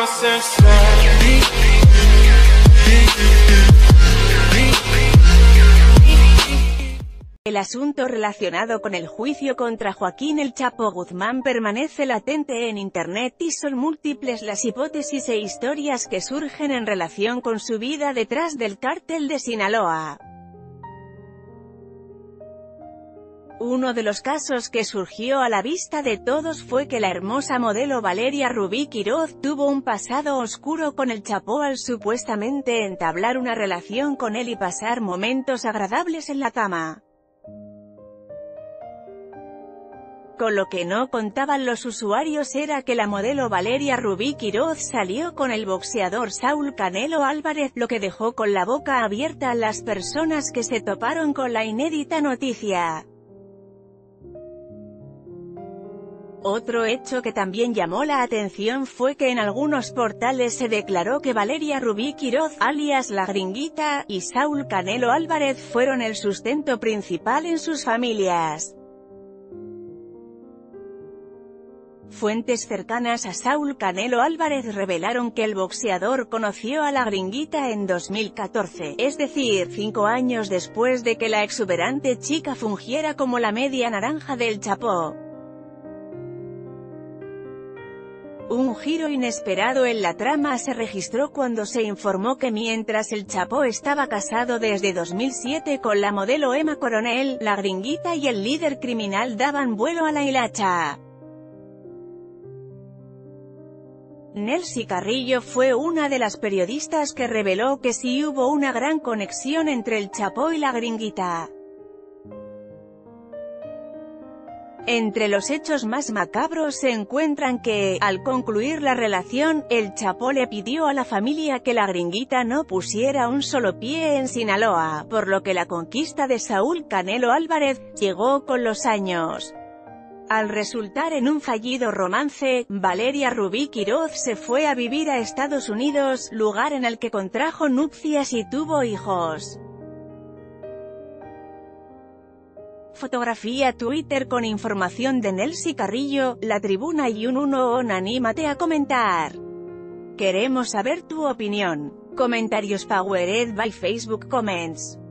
El asunto relacionado con el juicio contra Joaquín El Chapo Guzmán permanece latente en Internet y son múltiples las hipótesis e historias que surgen en relación con su vida detrás del cártel de Sinaloa. Uno de los casos que surgió a la vista de todos fue que la hermosa modelo Valeria Rubí Quiroz tuvo un pasado oscuro con El Chapo al supuestamente entablar una relación con él y pasar momentos agradables en la cama. Con lo que no contaban los usuarios era que la modelo Valeria Rubí Quiroz salió con el boxeador Saúl Canelo Álvarez, lo que dejó con la boca abierta a las personas que se toparon con la inédita noticia. Otro hecho que también llamó la atención fue que en algunos portales se declaró que Valeria Rubí Quiroz, alias La Gringuita, y Saúl Canelo Álvarez fueron el sustento principal en sus familias. Fuentes cercanas a Saúl Canelo Álvarez revelaron que el boxeador conoció a La Gringuita en 2014, es decir, 5 años después de que la exuberante chica fungiera como la media naranja del Chapo. Un giro inesperado en la trama se registró cuando se informó que mientras El Chapo estaba casado desde 2007 con la modelo Emma Coronel, La Gringuita y el líder criminal daban vuelo a la hilacha. Nelcy Carrillo fue una de las periodistas que reveló que sí hubo una gran conexión entre El Chapo y La Gringuita. Entre los hechos más macabros se encuentran que, al concluir la relación, El Chapo le pidió a la familia que La Gringuita no pusiera un solo pie en Sinaloa, por lo que la conquista de Saúl Canelo Álvarez llegó con los años. Al resultar en un fallido romance, Valeria Rubí Quiroz se fue a vivir a Estados Unidos, lugar en el que contrajo nupcias y tuvo hijos. Fotografía Twitter con información de Nelcy Carrillo, La Tribuna y un on. Anímate a comentar. Queremos saber tu opinión. Comentarios powered by Facebook Comments.